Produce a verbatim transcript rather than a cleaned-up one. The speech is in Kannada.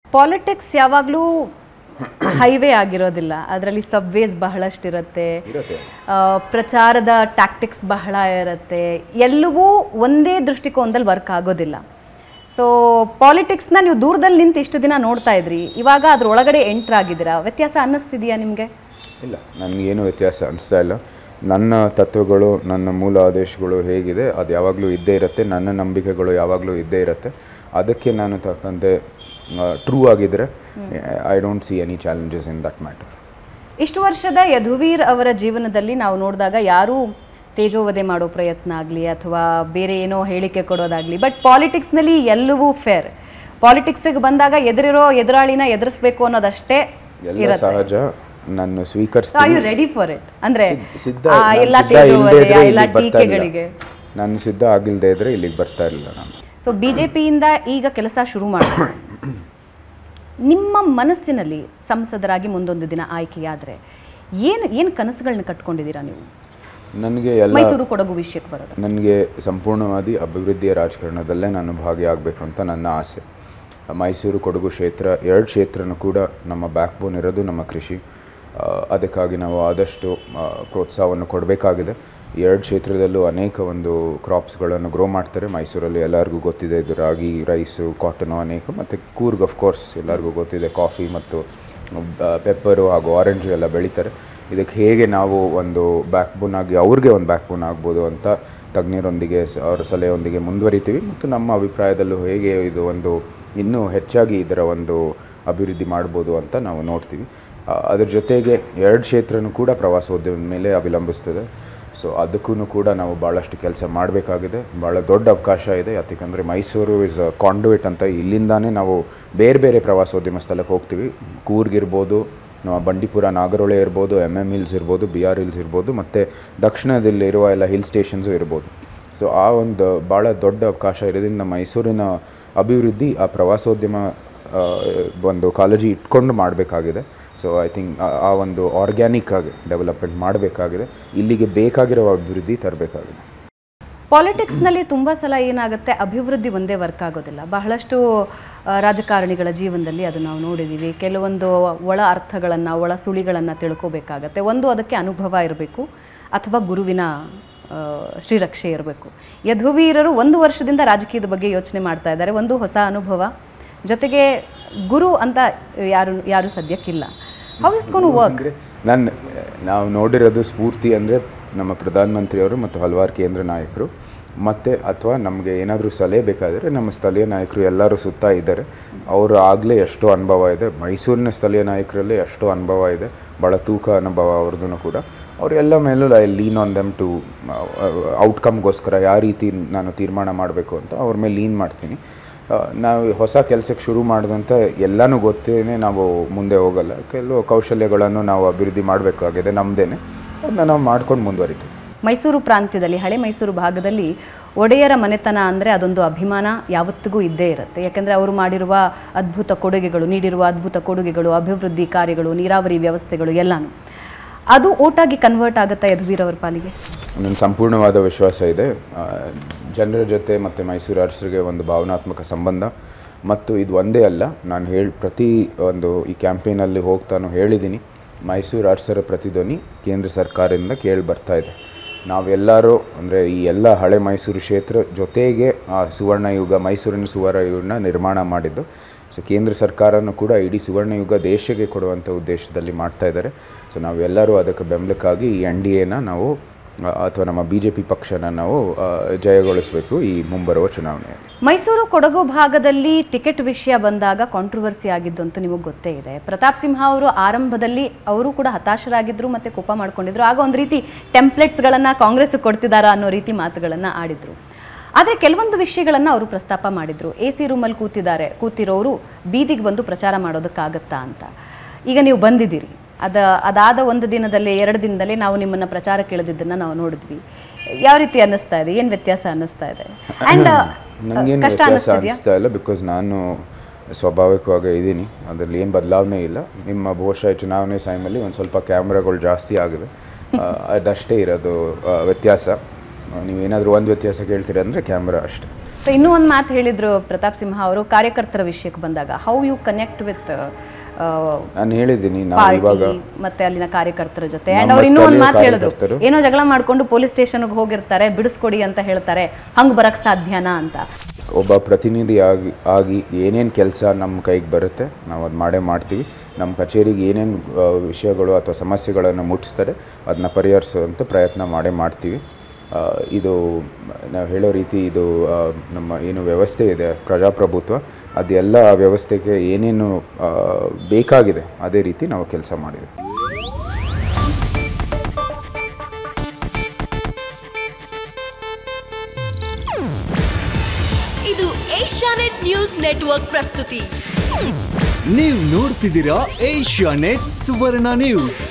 ಪಾಲಿಟಿಕ್ಸ್ ಯಾವಾಗಲೂ ಹೈವೇ ಆಗಿರೋದಿಲ್ಲ, ಅದರಲ್ಲಿ ಸಬ್ವೇಸ್ ಬಹಳಷ್ಟಿರುತ್ತೆ, ಪ್ರಚಾರದ ಟ್ಯಾಕ್ಟಿಕ್ಸ್ ಬಹಳ ಇರುತ್ತೆ, ಎಲ್ಲವೂ ಒಂದೇ ದೃಷ್ಟಿಕೋನದಲ್ಲಿ ವರ್ಕ್ ಆಗೋದಿಲ್ಲ. ಸೊ ಪಾಲಿಟಿಕ್ಸ್ನ ನೀವು ದೂರದಲ್ಲಿ ನಿಂತು ಇಷ್ಟು ದಿನ ನೋಡ್ತಾ ಇದ್ರಿ, ಇವಾಗ ಅದ್ರೊಳಗಡೆ ಎಂಟ್ರ್ ಆಗಿದ್ದೀರಾ, ವ್ಯತ್ಯಾಸ ಅನ್ನಿಸ್ತಿದೆಯಾ ನಿಮಗೆ? ಇಲ್ಲ, ನನಗೇನು ವ್ಯತ್ಯಾಸ ಅನಿಸ್ತಾ ಇಲ್ಲ. ನನ್ನ ತತ್ವಗಳು, ನನ್ನ ಮೂಲ ಆದೇಶಗಳು ಹೇಗಿದೆ ಅದು ಯಾವಾಗಲೂ ಇದ್ದೇ ಇರುತ್ತೆ, ನನ್ನ ನಂಬಿಕೆಗಳು ಯಾವಾಗಲೂ ಇದ್ದೇ ಇರುತ್ತೆ. ಅದಕ್ಕೆ ನಾನು ತಕ್ಕಂತೆ ಟ್ರೂ ಆಗಿದ್ದರೆ I don't see any challenges in that matter. ಇಷ್ಟು ವರ್ಷದ ಯದುವೀರ್ ಅವರ ಜೀವನದಲ್ಲಿ ನಾವು ನೋಡಿದಾಗ ಯಾರೂ ತೇಜೋವಧೆ ಮಾಡೋ ಪ್ರಯತ್ನ ಆಗಲಿ ಅಥವಾ ಬೇರೆ ಏನೋ ಹೇಳಿಕೆ ಕೊಡೋದಾಗಲಿ, ಬಟ್ ಪಾಲಿಟಿಕ್ಸ್ನಲ್ಲಿ ಎಲ್ಲವೂ ಫೇರ್. ಪಾಲಿಟಿಕ್ಸಿಗೆ ಬಂದಾಗ ಎದುರಿರೋ ಎದುರಾಳಿನ ಎದುರಿಸಬೇಕು ಅನ್ನೋದಷ್ಟೇ ಎಲ್ಲ ಸಹಜ. ನಾನು ಸ್ವೀಕರಿಸ್ತೀನಿ. ರೆಡಿ ಫಾರ್ ಇಟ್ ಅಂದ್ರೆ ಸಿದ್ಧ ನಾನು ಸಿದ್ಧ ಆಗಿಲ್ಲದೆ ಇದ್ರೆ ಇಲ್ಲಿಗೆ ಬರ್ತಾ ಇರಲಿಲ್ಲ ನಾನು. ಸೊ ಬಿಜೆಪಿಯಿಂದ ಈಗ ಕೆಲಸ ಶುರು ಮಾಡಿ ನಿಮ್ಮ ಮನಸ್ಸಿನಲ್ಲಿ ಸಂಸದರಾಗಿ ಮುಂದೊಂದು ದಿನ ಆಯ್ಕೆಯಾದರೆ ಏನು ಏನು ಕನಸುಗಳನ್ನ ಕಟ್ಕೊಂಡಿದ್ದೀರಾ ನೀವು? ನನಗೆ ಎಲ್ಲ ಮೈಸೂರು ಕೊಡಗು ವಿಷಯಕ್ಕೆ ಬರೋದು, ನನಗೆ ಸಂಪೂರ್ಣವಾದಿ ಅಭಿವೃದ್ಧಿಯ ರಾಜಕಾರಣದಲ್ಲೇ ನಾನು ಭಾಗಿಯಾಗಬೇಕು ಅಂತ ನನ್ನ ಆಸೆ. ಮೈಸೂರು ಕೊಡಗು ಕ್ಷೇತ್ರ ಎರಡು ಕ್ಷೇತ್ರನೂ ಕೂಡ ನಮ್ಮ ಬ್ಯಾಕ್ ಬೋನ್ ಇರೋದು ನಮ್ಮ ಕೃಷಿ. ಅದಕ್ಕಾಗಿ ನಾವು ಆದಷ್ಟು ಪ್ರೋತ್ಸಾಹವನ್ನು ಕೊಡಬೇಕಾಗಿದೆ. ಎರಡು ಕ್ಷೇತ್ರದಲ್ಲೂ ಅನೇಕ ಒಂದು ಕ್ರಾಪ್ಸ್ಗಳನ್ನು ಗ್ರೋ ಮಾಡ್ತಾರೆ. ಮೈಸೂರಲ್ಲಿ ಎಲ್ಲರಿಗೂ ಗೊತ್ತಿದೆ, ಇದು ರಾಗಿ, ರೈಸು, ಕಾಟನು ಅನೇಕ, ಮತ್ತು ಕೂರ್ಗ್ ಆಫ್ ಕೋರ್ಸ್ ಎಲ್ಲರಿಗೂ ಗೊತ್ತಿದೆ, ಕಾಫಿ ಮತ್ತು ಪೆಪ್ಪರು ಹಾಗೂ ಆರೆಂಜು ಎಲ್ಲ ಬೆಳೀತಾರೆ. ಇದಕ್ಕೆ ಹೇಗೆ ನಾವು ಒಂದು ಬ್ಯಾಕ್ ಬೋನ್ ಆಗಿ ಅವ್ರಿಗೆ ಒಂದು ಬ್ಯಾಕ್ ಬೋನ್ ಆಗ್ಬೋದು ಅಂತ ತಜ್ಞರೊಂದಿಗೆ ಅವರ ಸಲಹೆಯೊಂದಿಗೆ ಮುಂದುವರಿತೀವಿ. ಮತ್ತು ನಮ್ಮ ಅಭಿಪ್ರಾಯದಲ್ಲೂ ಹೇಗೆ ಇದು ಒಂದು ಇನ್ನೂ ಹೆಚ್ಚಾಗಿ ಇದರ ಒಂದು ಅಭಿವೃದ್ಧಿ ಮಾಡ್ಬೋದು ಅಂತ ನಾವು ನೋಡ್ತೀವಿ. ಅದರ ಜೊತೆಗೆ ಎರಡು ಕ್ಷೇತ್ರನೂ ಕೂಡ ಪ್ರವಾಸೋದ್ಯಮದ ಮೇಲೆ ಅವಲಂಬಿಸ್ತದೆ. ಸೊ ಅದಕ್ಕೂ ಕೂಡ ನಾವು ಭಾಳಷ್ಟು ಕೆಲಸ ಮಾಡಬೇಕಾಗಿದೆ. ಭಾಳ ದೊಡ್ಡ ಅವಕಾಶ ಇದೆ. ಯಾಕಂದರೆ ಮೈಸೂರು ಇಸ್ ಅ ಕಾಂಡುವಿಟ್ ಅಂತ, ಇಲ್ಲಿಂದಾನೇ ನಾವು ಬೇರೆ ಬೇರೆ ಪ್ರವಾಸೋದ್ಯಮ ಸ್ಥಳಕ್ಕೆ ಹೋಗ್ತೀವಿ. ಕೂರ್ಗಿರ್ಬೋದು, ನಮ್ಮ ಬಂಡೀಪುರ ನಾಗರೋಳೆ ಇರ್ಬೋದು, ಎಮ್ ಎಮ್ ಹಿಲ್ಸ್ ಇರ್ಬೋದು, ಬಿ ಆರ್ ಹಿಲ್ಸ್ ಇರ್ಬೋದು, ಮತ್ತು ದಕ್ಷಿಣದಲ್ಲಿರುವ ಎಲ್ಲ ಹಿಲ್ ಸ್ಟೇಷನ್ಸು ಇರ್ಬೋದು. ಸೊ ಆ ಒಂದು ಭಾಳ ದೊಡ್ಡ ಅವಕಾಶ ಇರೋದ್ರಿಂದ ಮೈಸೂರಿನ ಅಭಿವೃದ್ಧಿ ಆ ಪ್ರವಾಸೋದ್ಯಮ ಒಂದು ಕಾಳಜಿ ಇಟ್ಕೊಂಡು ಮಾಡಬೇಕಾಗಿದೆ. ಸೊ ಐ ಥಿಂಕ್ ಆ ಒಂದು ಆರ್ಗ್ಯಾನಿಕ್ ಆಗಿ ಡೆವಲಪ್ಮೆಂಟ್ ಮಾಡಬೇಕಾಗಿದೆ. ಇಲ್ಲಿಗೆ ಬೇಕಾಗಿರೋ ಅಭಿವೃದ್ಧಿ ತರಬೇಕಾಗಿದೆ. ಪಾಲಿಟಿಕ್ಸ್ನಲ್ಲಿ ತುಂಬ ಸಲ ಏನಾಗುತ್ತೆ, ಅಭಿವೃದ್ಧಿ ಒಂದೇ ವರ್ಕ್ ಆಗೋದಿಲ್ಲ. ಬಹಳಷ್ಟು ರಾಜಕಾರಣಿಗಳ ಜೀವನದಲ್ಲಿ ಅದು ನಾವು ನೋಡಿದ್ದೀವಿ. ಕೆಲವೊಂದು ಒಳ ಅರ್ಥಗಳನ್ನು, ಒಳ ಸುಳಿಗಳನ್ನು ತಿಳ್ಕೋಬೇಕಾಗತ್ತೆ. ಒಂದು ಅದಕ್ಕೆ ಅನುಭವ ಇರಬೇಕು ಅಥವಾ ಗುರುವಿನ ಶ್ರೀರಕ್ಷೆ ಇರಬೇಕು. ಯದುವೀರರು ಒಂದು ವರ್ಷದಿಂದ ರಾಜಕೀಯದ ಬಗ್ಗೆ ಯೋಚನೆ ಮಾಡ್ತಾ ಇದ್ದಾರೆ. ಒಂದು ಹೊಸ ಅನುಭವ, ಜೊತೆಗೆ ಗುರು ಅಂತ ಯಾರು ಯಾರು ಸದ್ಯಕ್ಕಿಲ್ಲ. How is going to work? ನಾನು ನಾವು ನೋಡಿರೋದು ಸ್ಫೂರ್ತಿ ಅಂದರೆ ನಮ್ಮ ಪ್ರಧಾನಮಂತ್ರಿಯವರು ಮತ್ತು ಹಲವಾರು ಕೇಂದ್ರ ನಾಯಕರು, ಮತ್ತು ಅಥವಾ ನಮಗೆ ಏನಾದರೂ ಸಲಹೆ ಬೇಕಾದರೆ ನಮ್ಮ ಸ್ಥಳೀಯ ನಾಯಕರು ಎಲ್ಲರೂ ಸುತ್ತ ಇದ್ದಾರೆ. ಅವರು ಆಗಲೇ ಎಷ್ಟೋ ಅನುಭವ ಇದೆ. ಮೈಸೂರಿನ ಸ್ಥಳೀಯ ನಾಯಕರಲ್ಲೇ ಎಷ್ಟೋ ಅನುಭವ ಇದೆ, ಭಾಳ ತೂಕ ಅನುಭವ ಅವ್ರದ್ದು ಕೂಡ. ಅವರೆಲ್ಲ ಮೇಲೂ I lean on them to ಔಟ್ಕಮ್ಗೋಸ್ಕರ ಯಾವ ರೀತಿ ನಾನು ತೀರ್ಮಾನ ಮಾಡಬೇಕು ಅಂತ ಅವ್ರ ಮೇಲೆ ಲೀನ್ ಮಾಡ್ತೀನಿ. ನಾವು ಹೊಸ ಕೆಲಸಕ್ಕೆ ಶುರು ಮಾಡಿದಂಥ ಎಲ್ಲನೂ ಗೊತ್ತೇನೆ ನಾವು ಮುಂದೆ ಹೋಗಲ್ಲ. ಕೆಲವು ಕೌಶಲ್ಯಗಳನ್ನು ನಾವು ಅಭಿವೃದ್ಧಿ ಮಾಡಬೇಕಾಗಿದೆ ನಮ್ಮದೇನೆ, ಅದನ್ನ ನಾವು ಮಾಡ್ಕೊಂಡು ಮುಂದುವರಿತೀವಿ. ಮೈಸೂರು ಪ್ರಾಂತ್ಯದಲ್ಲಿ, ಹಳೆ ಮೈಸೂರು ಭಾಗದಲ್ಲಿ ಒಡೆಯರ ಮನೆತನ ಅಂದರೆ ಅದೊಂದು ಅಭಿಮಾನ ಯಾವತ್ತಿಗೂ ಇದ್ದೇ ಇರುತ್ತೆ. ಯಾಕೆಂದರೆ ಅವರು ಮಾಡಿರುವ ಅದ್ಭುತ ಕೊಡುಗೆಗಳು, ನೀಡಿರುವ ಅದ್ಭುತ ಕೊಡುಗೆಗಳು, ಅಭಿವೃದ್ಧಿ ಕಾರ್ಯಗಳು, ನೀರಾವರಿ ವ್ಯವಸ್ಥೆಗಳು ಎಲ್ಲನೂ ಅದು ಓಟಾಗಿ ಕನ್ವರ್ಟ್ ಆಗುತ್ತಾ ಯದುವೀರ್ ಅವರ ಪಾಲಿಗೆ? ನನ್ನ ಸಂಪೂರ್ಣವಾದ ವಿಶ್ವಾಸ ಇದೆ. ಜನರ ಜೊತೆ ಮತ್ತು ಮೈಸೂರು ಅರಸರಿಗೆ ಒಂದು ಭಾವನಾತ್ಮಕ ಸಂಬಂಧ, ಮತ್ತು ಇದು ಒಂದೇ ಅಲ್ಲ, ನಾನು ಹೇಳಿ ಪ್ರತಿ ಒಂದು ಈ ಕ್ಯಾಂಪೇನಲ್ಲಿ ಹೋಗ್ತಾನು ಹೇಳಿದ್ದೀನಿ, ಮೈಸೂರು ಅರಸರ ಪ್ರತಿಧ್ವನಿ ಕೇಂದ್ರ ಸರ್ಕಾರದಿಂದ ಕೇಳಿ ಬರ್ತಾ ಇದೆ. ನಾವೆಲ್ಲರೂ ಅಂದರೆ ಈ ಎಲ್ಲ ಹಳೆ ಮೈಸೂರು ಕ್ಷೇತ್ರ ಜೊತೆಗೆ ಆ ಸುವರ್ಣಯುಗ, ಮೈಸೂರಿನ ಸುವರ್ಣಯುಗನ ನಿರ್ಮಾಣ ಮಾಡಿದ್ದು. ಸೊ ಕೇಂದ್ರ ಸರ್ಕಾರನೂ ಕೂಡ ಇಡೀ ಸುವರ್ಣಯುಗ ದೇಶಕ್ಕೆ ಕೊಡುವಂಥ ಉದ್ದೇಶದಲ್ಲಿ ಮಾಡ್ತಾ ಇದ್ದಾರೆ. ಸೊ ನಾವೆಲ್ಲರೂ ಅದಕ್ಕೆ ಬೆಂಬಲಕ್ಕಾಗಿ ಈ ಎನ್ ಡಿ ಎನ ನಾವು ಅಥವಾ ನಮ್ಮ ಬಿ ಜೆ ಪಿ ಪಕ್ಷನ ನಾವು ಜಯಗೊಳಿಸಬೇಕು ಈ ಮುಂಬರುವ ಚುನಾವಣೆಯಲ್ಲಿ. ಮೈಸೂರು ಕೊಡಗು ಭಾಗದಲ್ಲಿ ಟಿಕೆಟ್ ವಿಷಯ ಬಂದಾಗ ಕಾಂಟ್ರವರ್ಸಿ ಆಗಿದ್ದು ಅಂತ ನಿಮಗೆ ಗೊತ್ತೇ ಇದೆ. ಪ್ರತಾಪ್ ಸಿಂಹ ಅವರು ಆರಂಭದಲ್ಲಿ ಅವರು ಕೂಡ ಹತಾಶರಾಗಿದ್ದರು ಮತ್ತು ಕೋಪ ಮಾಡ್ಕೊಂಡಿದ್ರು. ಆಗ ಒಂದು ರೀತಿ ಟೆಂಪ್ಲೆಟ್ಸ್ಗಳನ್ನು ಕಾಂಗ್ರೆಸ್ ಕೊಡ್ತಿದ್ದಾರಾ ಅನ್ನೋ ರೀತಿ ಮಾತುಗಳನ್ನು ಆಡಿದರು. ಆದರೆ ಕೆಲವೊಂದು ವಿಷಯಗಳನ್ನು ಅವರು ಪ್ರಸ್ತಾಪ ಮಾಡಿದರು. ಎ ಸಿ ರೂಮಲ್ಲಿ ಕೂತಿದ್ದಾರೆ, ಕೂತಿರೋರು ಬೀದಿಗೆ ಬಂದು ಪ್ರಚಾರ ಮಾಡೋದಕ್ಕಾಗತ್ತಾ ಅಂತ. ಈಗ ನೀವು ಬಂದಿದ್ದೀರಿ, ಅದ ಅದಾದ ಒಂದು ದಿನದಲ್ಲಿ ಎರಡು ದಿನದಲ್ಲಿ ನಾವು ನಿಮ್ಮನ್ನು ಪ್ರಚಾರ ಕೇಳಿದ್ದನ್ನು ನಾವು ನೋಡಿದ್ವಿ. ಯಾವ ರೀತಿ ಅನ್ನಿಸ್ತಾ ಇದೆ? ಏನು ವ್ಯತ್ಯಾಸ ಅನ್ನಿಸ್ತಾ ಇದೆ? ಆ್ಯಂಡ್ ನನಗೇನು ವ್ಯತ್ಯಾಸ ಅನ್ನಿಸ್ತಾ ಇಲ್ಲ, ಬಿಕಾಸ್ ನಾನು ಸ್ವಾಭಾವಿಕವಾಗಿ ಇದ್ದೀನಿ, ಅದರಲ್ಲಿ ಏನು ಬದಲಾವಣೆ ಇಲ್ಲ. ನಿಮ್ಮ ಬಹುಶಃ ಚುನಾವಣೆ ಟೈಮಲ್ಲಿ ಒಂದು ಸ್ವಲ್ಪ ಕ್ಯಾಮ್ರಾಗಳು ಜಾಸ್ತಿ ಆಗಿವೆ, ಅದಷ್ಟೇ ಇರೋದು ವ್ಯತ್ಯಾಸ. ನೀವೇನಾದರೂ ಒಂದು ವ್ಯತ್ಯಾಸ ಕೇಳ್ತೀರಾ ಅಂದರೆ ಕ್ಯಾಮ್ರಾ ಅಷ್ಟೇ. ಸೊ ಇನ್ನೂ ಒಂದು ಮಾತು ಹೇಳಿದರು ಪ್ರತಾಪ್ ಸಿಂಹ ಅವರು, ಕಾರ್ಯಕರ್ತರ ವಿಷಯಕ್ಕೆ ಬಂದಾಗ ಹೌ ಯು ಕನೆಕ್ಟ್ ವಿತ್ ನಾನು ಹೇಳಿದ್ದೀನಿ ನಾವು ಇವಾಗ ಮತ್ತೆ ಅಲ್ಲಿನ ಕಾರ್ಯಕರ್ತರ ಜೊತೆ. ಆ್ಯಂಡ್ ಅವ್ರು ಇನ್ನೂ ಒಂದು ಮಾತು ಹೇಳಿದ್ರು, ಏನೋ ಜಗಳ ಮಾಡಿಕೊಂಡು ಪೊಲೀಸ್ ಸ್ಟೇಷನ್ಗೆ ಹೋಗಿರ್ತಾರೆ, ಬಿಡಿಸ್ಕೊಡಿ ಅಂತ ಹೇಳ್ತಾರೆ, ಹಂಗೆ ಬರೋಕ್ಕೆ ಸಾಧ್ಯನಾ ಅಂತ. ಒಬ್ಬ ಪ್ರತಿನಿಧಿ ಆಗಿ ಆಗಿ ಏನೇನು ಕೆಲಸ ನಮ್ಮ ಕೈಗೆ ಬರುತ್ತೆ ನಾವು ಅದು ಮಾಡೇ ಮಾಡ್ತೀವಿ. ನಮ್ಮ ಕಚೇರಿಗೆ ಏನೇನು ವಿಷಯಗಳು ಅಥವಾ ಸಮಸ್ಯೆಗಳನ್ನು ಮುಟ್ಟಿಸ್ತಾರೆ ಅದನ್ನ ಪರಿಹರಿಸುವಂಥ ಪ್ರಯತ್ನ ಮಾಡೇ ಮಾಡ್ತೀವಿ. ಇದು ನಾವು ಹೇಳೋ ರೀತಿ ಇದು ನಮ್ಮ ಏನು ವ್ಯವಸ್ಥೆ ಇದೆ ಪ್ರಜಾಪ್ರಭುತ್ವ, ಅದೆಲ್ಲ ಆ ವ್ಯವಸ್ಥೆಗೆ ಏನೇನು ಬೇಕಾಗಿದೆ ಅದೇ ರೀತಿ ನಾವು ಕೆಲಸ ಮಾಡಿದ್ವಿ. ಇದು ಏಷ್ಯಾನೆಟ್ ನ್ಯೂಸ್ ನೆಟ್ವರ್ಕ್ ಪ್ರಸ್ತುತಿ. ನೀವು ನೋಡ್ತಿದ್ದೀರಾ ಏಷ್ಯಾನೆಟ್ ಸುವರ್ಣ ನ್ಯೂಸ್.